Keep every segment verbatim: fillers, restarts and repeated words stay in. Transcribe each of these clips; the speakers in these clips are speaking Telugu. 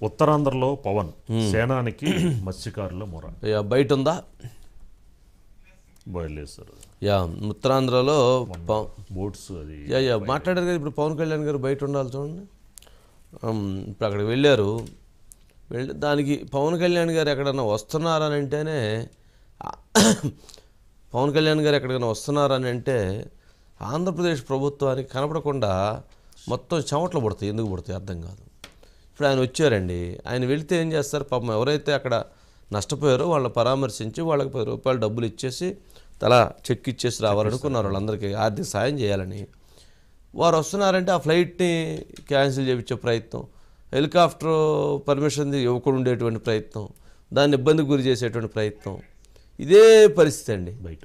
ఉత్తరాంధ్రలో పవన్ సేనానికి మత్స్యకారుల మొర బయట ఉందా? బయలుదేశారు. యా ఉత్తరాంధ్రలో బోట్స్ అది యా యా మాట్లాడారు కదా. ఇప్పుడు పవన్ కళ్యాణ్ గారు బయట ఉండాలి చూడండి. ఇప్పుడు అక్కడికి వెళ్ళారు. వెళ్ళి దానికి పవన్ కళ్యాణ్ గారు ఎక్కడన్నా వస్తున్నారని అంటేనే పవన్ కళ్యాణ్ గారు ఎక్కడికైనా వస్తున్నారని అంటే ఆంధ్రప్రదేశ్ ప్రభుత్వానికి కనపడకుండా మొత్తం చెమటలు పడతాయి. ఎందుకు పడతాయి అర్థం కాదు. ఇప్పుడు ఆయన వచ్చారండి. ఆయన వెళితే ఏం చేస్తారు? పాపం ఎవరైతే అక్కడ నష్టపోయారో వాళ్ళని పరామర్శించి వాళ్ళకి పది రూపాయలు డబ్బులు ఇచ్చేసి తలా చెక్ ఇచ్చేసి రావాలనుకున్నారు. వాళ్ళందరికీ ఆర్థిక సాయం చేయాలని. వారు వస్తున్నారంటే ఆ ఫ్లైట్ని క్యాన్సిల్ చేయించే ప్రయత్నం, హెలికాప్టర్ పర్మిషన్ ఇవ్వకుండా ఉండేటువంటి ప్రయత్నం, దాన్ని ఇబ్బందికి గురి చేసేటువంటి ప్రయత్నం, ఇదే పరిస్థితి అండి బయట.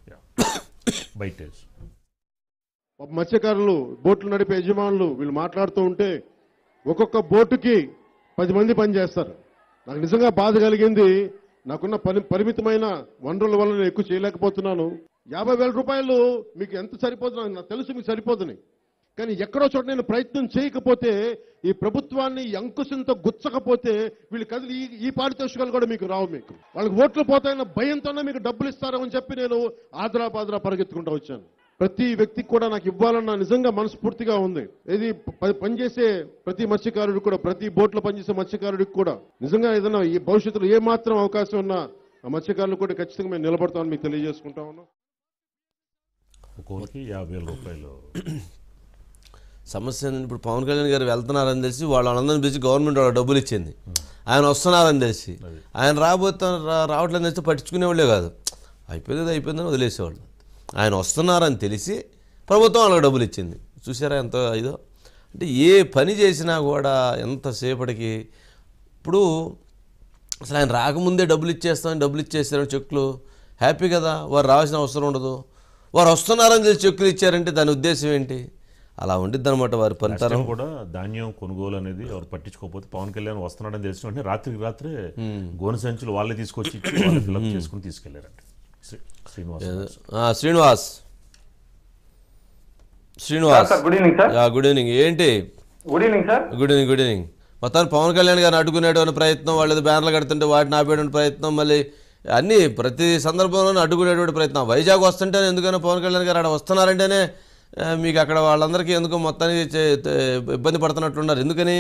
బయట మత్స్యకారులు, బోట్లు నడిపే యజమానులు వీళ్ళు మాట్లాడుతూ ఉంటే ఒక్కొక్క బోటుకి పది మంది పని చేస్తారు. నాకు నిజంగా బాధ కలిగింది. నాకున్న పని పరిమితమైన వనరుల వల్ల నేను ఎక్కువ చేయలేకపోతున్నాను. యాభై వేల రూపాయలు మీకు ఎంత సరిపోతుంది నాకు తెలుసు, మీకు సరిపోతుంది. కానీ ఎక్కడో చోట నేను ప్రయత్నం చేయకపోతే, ఈ ప్రభుత్వాన్ని అంకుశంతో గుచ్చకపోతే వీళ్ళు కదిలి ఈ ఈ పారితోషికాలు కూడా మీకు రావు. మీకు వాళ్ళకి ఓట్లు పోతాయన్న భయంతోనే మీకు డబ్బులు ఇస్తారని చెప్పి నేను ఆదరా బాదరా పరిగెత్తుకుంటూ వచ్చాను. ప్రతి వ్యక్తికి కూడా నాకు ఇవ్వాలన్న నిజంగా మనస్ఫూర్తిగా ఉంది. ఇది పనిచేసే ప్రతి మత్స్యకారుడికి కూడా, ప్రతి బోట్లో పనిచేసే మత్స్యకారుడికి కూడా నిజంగా ఏదైనా ఈ భవిష్యత్తులో ఏ మాత్రం అవకాశం ఉన్నా ఆ మత్స్యకారులు కూడా ఖచ్చితంగా మేము నిలబడతామని మీకు తెలియజేసుకుంటా ఉన్నాం. ఒక్కొక్కరికి యాభై వేల రూపాయలు సమస్య. ఇప్పుడు పవన్ కళ్యాణ్ గారు వెళ్తున్నారని తెలిసి వాళ్ళందరినీ పిలిచి గవర్నమెంట్ వాళ్ళ డబ్బులు ఇచ్చింది. ఆయన వస్తున్నారని తెలిసి ఆయన రాబోతా రావట్లేదని తెలిసి పట్టించుకునేవాళ్ళే కాదు. అయిపోయింది అయిపోయిందని వదిలేసేవాళ్ళు. ఆయన వస్తున్నారని తెలిసి ప్రభుత్వం వాళ్ళకి డబ్బులు ఇచ్చింది. చూసారా ఎంత ఇదో. అంటే ఏ పని చేసినా కూడా ఎంతసేపటికి ఇప్పుడు అసలు ఆయన రాకముందే డబ్బులు ఇచ్చేస్తామని డబ్బులు ఇచ్చేసారని చెక్కులు హ్యాపీ కదా. వారు రావాల్సిన అవసరం ఉండదు. వారు వస్తున్నారని తెలిసి చెక్కులు ఇచ్చారంటే దాని ఉద్దేశం ఏంటి? అలా ఉండిద్ది అనమాట వారి పనితనం కూడా. ధాన్యం కొనుగోలు అనేది ఎవరు పట్టించుకోకపోతే పవన్ కళ్యాణ్ వస్తున్నాడని తెలిసిన వెంటనే రాత్రికి రాత్రే గోనె సంచులు వాళ్ళే తీసుకొచ్చి ఫిల్అప్ చేసుకుని తీసుకెళ్లారంట. Srinivas Srinivas Srinivas good evening sir. Good evening. ఏంటి good evening sir. Good evening good evening. మొత్తాన్ని పవన్ కళ్యాణ్ గారిని అడ్డుకునేటువంటి ప్రయత్నం, వాళ్ళు బ్యానర్లు కడుతుంటే వాటిని ఆపేటువంటి ప్రయత్నం, మళ్ళీ అన్నీ ప్రతి సందర్భంలోనూ అడ్డుకునేటువంటి ప్రయత్నం. వైజాగ్ వస్తుంటేనే ఎందుకైనా పవన్ కళ్యాణ్ గారు అక్కడ వస్తున్నారంటేనే మీకు అక్కడ వాళ్ళందరికీ ఎందుకు మొత్తానికి ఇబ్బంది పడుతున్నట్లున్నారు. ఎందుకని?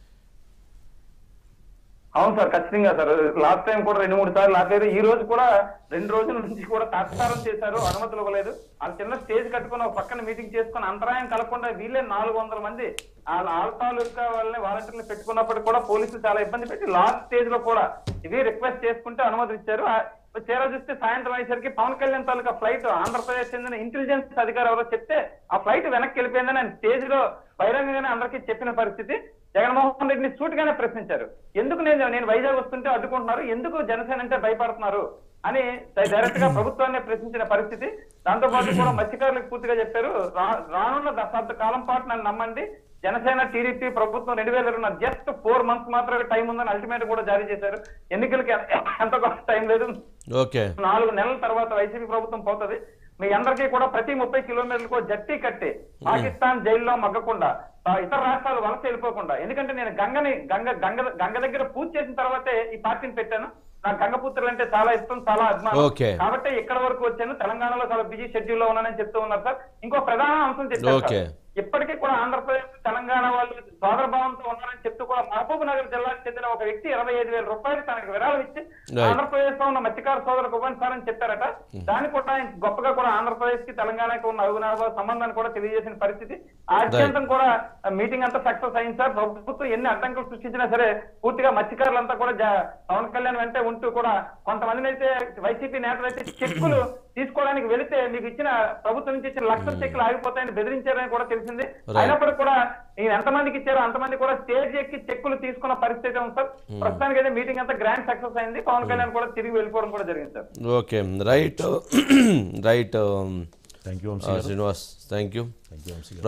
అవును సార్, ఖచ్చితంగా సార్. లాస్ట్ టైం కూడా రెండు మూడు సార్లు ఆపేరు. ఈ రోజు కూడా రెండు రోజుల నుంచి కూడా తాత్సారం చేశారు, అనుమతులు ఇవ్వలేదు. ఆ చిన్న స్టేజ్ కట్టుకుని ఒక పక్కన మీటింగ్ చేసుకుని అంతరాయం కలగకుండా వీళ్ళే నాలుగు వందల మంది వాళ్ళ ఆల్తాలుగా వాళ్ళని వాలంటీర్లు పెట్టుకున్నప్పటికీ కూడా పోలీసులు చాలా ఇబ్బంది పెట్టి లాస్ట్ స్టేజ్ లో కూడా ఇవి రిక్వెస్ట్ చేసుకుంటే అనుమతులు ఇచ్చారు. చేరా చూస్తే సాయంత్రం అయ్యేసరికి పవన్ కళ్యాణ్ తాలూకా ఫ్లైట్ ఆంధ్రప్రదేశ్ చెందిన ఇంటెలిజెన్స్ అధికారి ఎవరో చెప్తే ఆ ఫ్లైట్ వెనక్కి వెళ్ళిపోయిందని ఆయన స్టేజ్ లో బహిరంగంగానే అందరికీ చెప్పిన పరిస్థితి. జగన్మోహన్ రెడ్డిని సూటిగానే ప్రశ్నించారు. ఎందుకు నేను నేను వైజాగ్ వస్తుంటే అడ్డుకుంటున్నారు, ఎందుకు జనసేన అంటే భయపడుతున్నారు అని డైరెక్ట్ గా ప్రభుత్వాన్ని ప్రశ్నించిన పరిస్థితి. దాంతో పాటు కూడా మత్స్యకారులకు పూర్తిగా చెప్పారు, రానున్న దశాబ్ద కాలం పాటు నన్ను నమ్మండి, జనసేన టీడీపీ ప్రభుత్వం రెండు వేల ఇరవై జస్ట్ ఫోర్ మంత్స్ మాత్రమే టైం ఉందని అల్టిమేట్ కూడా జారీ చేశారు. ఎన్నికలకి ఎంత టైం లేదు, నాలుగు నెలల తర్వాత వైసీపీ ప్రభుత్వం పోతుంది. మీ అందరికీ కూడా ప్రతి ముప్పై కిలోమీటర్లకు జట్టి కట్టి పాకిస్తాన్ జైల్లో మగ్గకుండా, ఇతర రాష్ట్రాలు వలస వెళ్ళిపోకుండా, ఎందుకంటే నేను గంగని గంగ గంగ గంగ దగ్గర పూజ చేసిన తర్వాతే ఈ పార్టీని పెట్టాను. నాకు గంగపుత్రులు అంటే చాలా ఇష్టం, చాలా అభిమానం. కాబట్టి ఇక్కడ వరకు వచ్చాను. తెలంగాణలో చాలా బిజీ షెడ్యూల్ లో ఉన్నానని చెప్తూ ఉన్నారు సార్. ఇంకో ప్రధాన అంశం చెప్పారు, ఇప్పటికీ కూడా ఆంధ్రప్రదేశ్ తెలంగాణ వాళ్ళు సోదరభావంతో ఉన్నారని చెప్తూ కూడా మహబూబ్ నగర్ జిల్లాకు చెందిన ఒక వ్యక్తి ఇరవై ఐదు వేల రూపాయలు తనకు విరాళం ఇచ్చి ఆంధ్రప్రదేశ్ లో ఉన్న మత్స్యకార సోదరులకు ఇవ్వండి సార్ అని చెప్పారట. దాన్ని కూడా ఆయన గొప్పగా కూడా ఆంధ్రప్రదేశ్ కి తెలంగాణకి ఉన్న అరుగునాభ సంబంధాన్ని కూడా తెలియజేసిన పరిస్థితి. ఆద్యంతం కూడా మీటింగ్ అంతా సక్సెస్ అయింది సార్. ప్రభుత్వం ఎన్ని అడ్డంకులు సృష్టించినా సరే పూర్తిగా మత్స్యకారులంతా కూడా పవన్ కళ్యాణ్ వెంటే ఉంటూ కూడా కొంతమందిని అయితే వైసీపీ నేతలు అయితే చెక్కులు తీసుకోవడానికి వెళితే మీకు ఇచ్చిన ప్రభుత్వం నుంచి ఇచ్చిన లక్షల చెక్కులు ఆగిపోతాయని బెదిరించారని కూడా తెలిసింది. అయినప్పటికీ కూడా నేను ఎంతమందికి ఇచ్చారో అంతమంది కూడా స్టేజ్ ఎక్కి చెక్కులు తీసుకున్న పరిస్థితి ఉంది సార్. ప్రస్తుతానికి అయితే మీటింగ్ అంతా గ్రాండ్ సక్సెస్ అయింది. పవన్ కళ్యాణ్ కూడా తిరిగి వెళ్ళిపోవడం కూడా జరిగింది sir. Okay right right thank you Srinivas. Thank you.